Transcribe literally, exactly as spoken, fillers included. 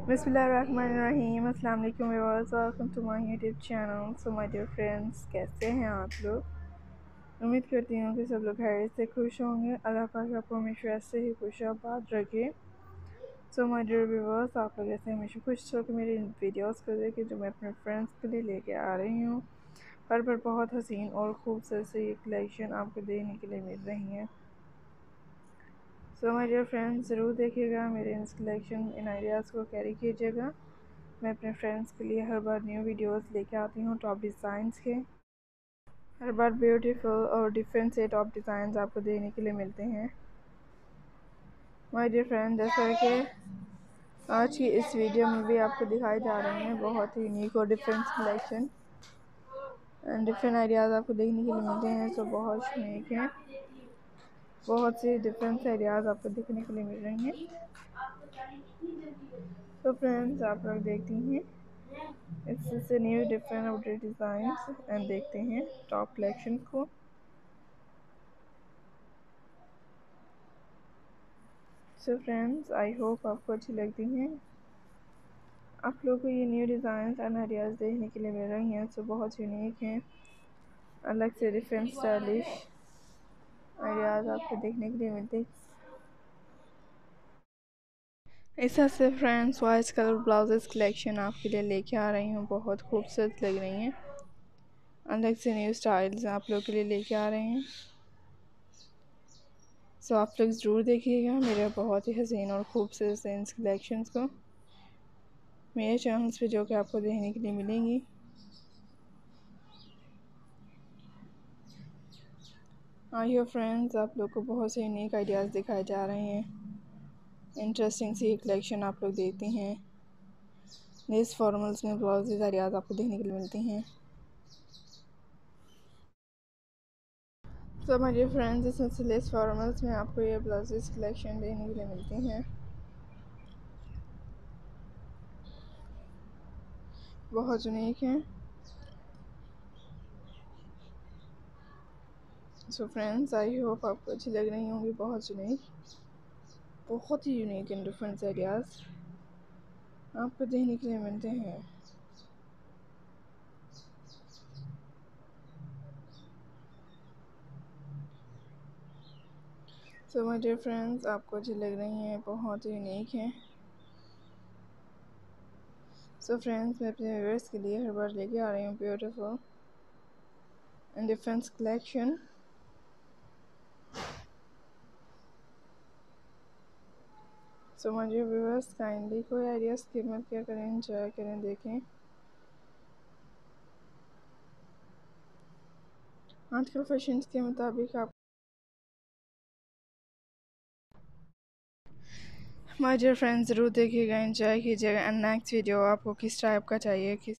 बिस्मिल्लाहिर्रहमानिर्रहीम। अस्सलाम वालेकुम viewers, welcome to my YouTube channel. So my dear friends, कैसे हैं आप लोग? उम्मीद करती हूँ कि सब लोग खैर से खुश होंगे। अल्लाह पाक आपको हमेशा ऐसे ही खुश आबाद रखे। सो माय डियर व्यूअर्स, आप लोग ऐसे हमेशा खुश हो कि मेरी वीडियोस को देखें जो मैं अपने फ्रेंड्स के लिए लेके आ रही हूँ। पर पर बहुत हसीन और खूबसूरत से ये कलेक्शन आपको देने के लिए मिल रही है। सो माय डियर फ्रेंड्स, ज़रूर देखिएगा मेरे इन कलेक्शन इन आइडियाज़ को कैरी कीजिएगा। मैं अपने फ्रेंड्स के लिए हर बार न्यू वीडियोस लेके आती हूँ टॉप डिज़ाइंस के। हर बार ब्यूटीफुल और डिफरेंट से टॉप डिज़ाइंस आपको देने के लिए मिलते हैं। माय डियर फ्रेंड, जैसा कि आज की इस वीडियो में भी आपको दिखाई जा रहे हैं बहुत ही यूनिक और different collection and different ideas आपको देखने के लिए मिलते हैं। सो बहुत यूनिक हैं, बहुत से डिफरेंट आइडियाज़ आपको देखने के लिए मिल रही हैं। तो फ्रेंड्स, आप लोग देखती हैं इससे new different update designs and देखते हैं टॉप कलेक्शन को। सो फ्रेंड्स, आई होप आपको अच्छी लगती हैं। आप लोगों को ये न्यू डिज़ाइंस एंड आइडियाज़ देखने के लिए मिल रही हैं। सो बहुत यूनिक हैं, अलग से डिफरेंट स्टाइलिश आइडियाज़ आपको देखने के लिए मिलते हैं। इस तरह से friends white colour blouses collection आपके लिए लेके आ रही हूँ। बहुत खूबसूरत लग रही हैं, अलग से न्यू स्टाइल्स आप लोग के लिए लेके आ रहे हैं। सो आप लोग ज़रूर देखिएगा मेरे बहुत ही हसीन और खूबसूरत इन कलेक्शंस को मेरे चैनल्स पे, जो कि आपको देखने के लिए मिलेंगी। आई होप फ्रेंड्स आप लोग को बहुत से यूनिक आइडियाज़ दिखाए जा रहे हैं। इंटरेस्टिंग सी कलेक्शन आप लोग देखते हैं। लेस फॉर्मल्स में ब्लाउजेज आइडियाज़ आपको देखने के लिए मिलती हैं। तो माय डियर फ्रेंड्स, इसमें से लेस फॉर्मल्स में आपको ये ब्लाउजेस कलेक्शन देखने के लिए मिलती हैं। बहुत यूनिक हैं। सो फ्रेंड्स, आई होप आपको अच्छी लग रही होंगी। बहुत यूनिक, बहुत ही यूनिक एंड डिफरेंट आइडियाज़ आपको देखने के लिए मिलते हैं। सो माय डियर फ्रेंड्स, आपको अच्छी लग रही हैं, बहुत ही यूनिक हैं। सो फ्रेंड्स, मैं अपने व्यूअर्स के लिए हर बार लेके आ रही हूँ beautiful and different collection. So my dear viewers, kindly कोई आइडिया स्किप मत क्या करें, एंजॉय करें, देखें। आजकल फैशन के मुताबिक आप माय डियर फ्रेंड्स ज़रूर देखिएगा, एंजॉय कीजिएगा। एंड नेक्स्ट वीडियो आपको किस टाइप का चाहिए, किस